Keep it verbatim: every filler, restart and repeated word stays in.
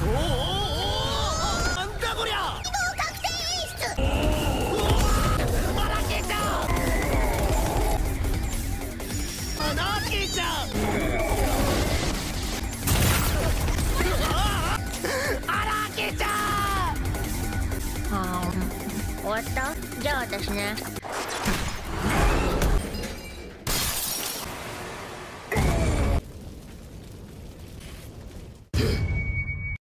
なんだこりゃ。 合格点演出。 あらけちゃん。あなけちゃん。あらけちゃん。 はあ、終わった？じゃあ私ね。